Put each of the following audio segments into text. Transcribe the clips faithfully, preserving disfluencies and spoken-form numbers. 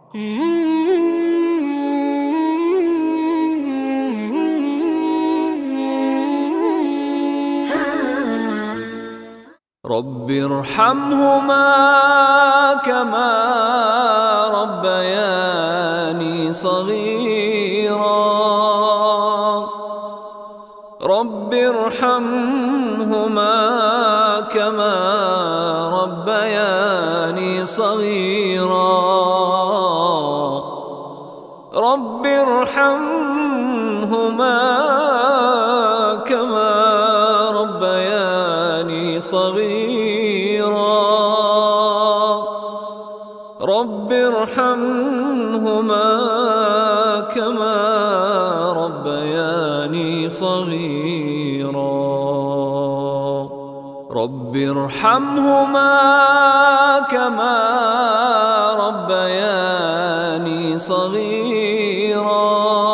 رب ارحمهما كما ربياني صغيرا. رب ارحمهما كما ربياني صغيرا. رب ارحمهما كما ربياني صغيرا. رب ارحمهما كما ربياني صغيرا. رب ارحمهما كما ربياني صغيرا.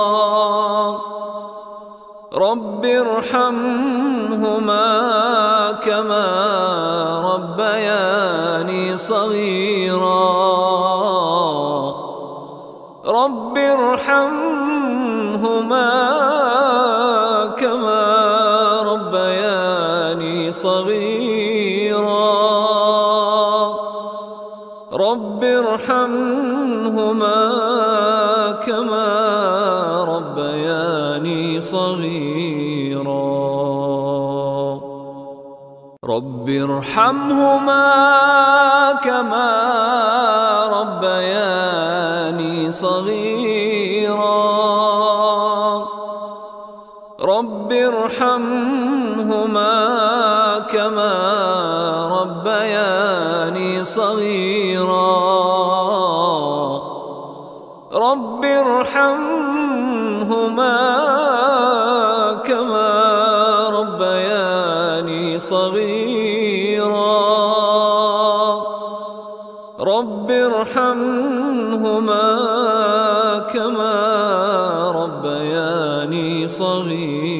رب ارحمهما كما ربياني صغيرا. رب ارحمهما كما ربياني صغيرا. رب ارحمهما كما ربياني صغيرا. رب ارحمهما كما ربياني صغيرا. رب ارحمهما كما ربياني صغيرا. رب ارحمهما كما ربياني صغيرا. رب ارحمهما كما ربياني صغيرا.